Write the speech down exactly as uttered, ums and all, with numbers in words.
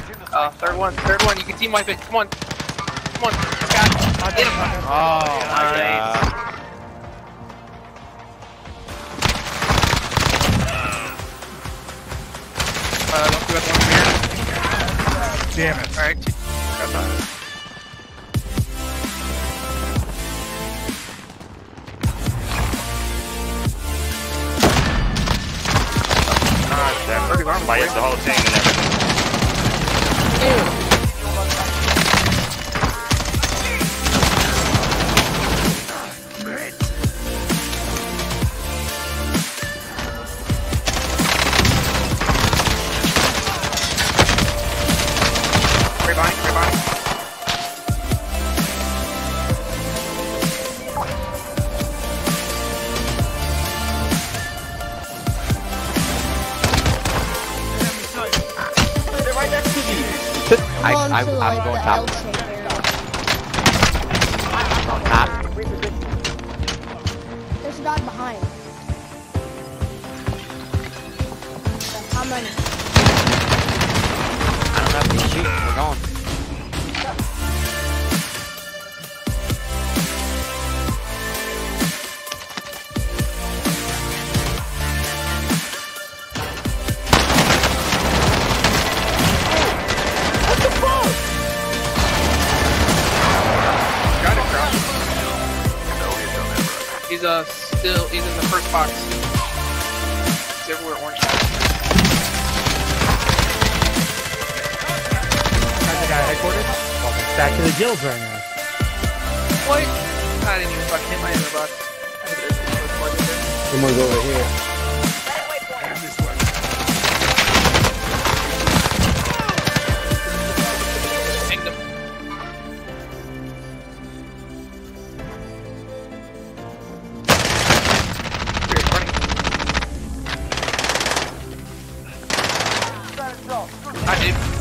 Uh, third one, third one. You can team wipe it. Come on, come on. Got it. Get him. Oh, my Nice. God. Uh, don't do it one here. Damn it. All right. Got that. Ah, damn. Fires the whole thing and everything. Rebind, rebind. I, I, to, I'm like, going the top. L-shaped area. Top. There's a guy behind. How many? I don't know if he's shooting. We're going. Got it, bro. He's uh still he's in the first box. He's everywhere orange. How's the guy headquarters? Welcome back to the guilds right now. What? I didn't even fucking hit my inner box. I think there's a first box there. Someone's over here. Pinged him. Here, running. Hi, dude.